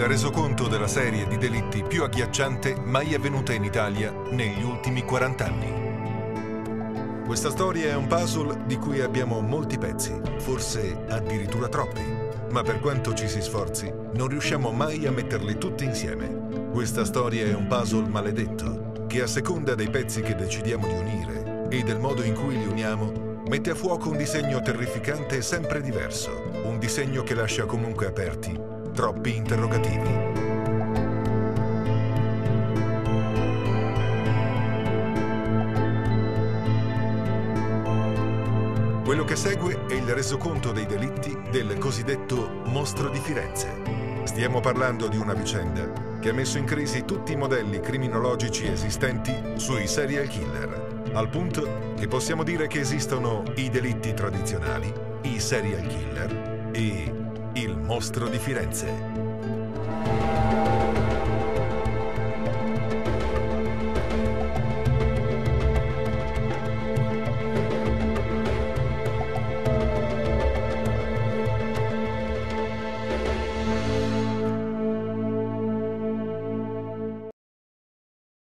resoconto della serie di delitti più agghiacciante mai avvenuta in Italia negli ultimi 40 anni. Questa storia è un puzzle di cui abbiamo molti pezzi, forse addirittura troppi, ma per quanto ci si sforzi, non riusciamo mai a metterli tutti insieme. Questa storia è un puzzle maledetto, che a seconda dei pezzi che decidiamo di unire e del modo in cui li uniamo, mette a fuoco un disegno terrificante e sempre diverso, un disegno che lascia comunque aperti troppi interrogativi. Quello che segue è il resoconto dei delitti del cosiddetto Mostro di Firenze. Stiamo parlando di una vicenda che ha messo in crisi tutti i modelli criminologici esistenti sui serial killer, al punto che possiamo dire che esistono i delitti tradizionali, i serial killer e il Mostro di Firenze.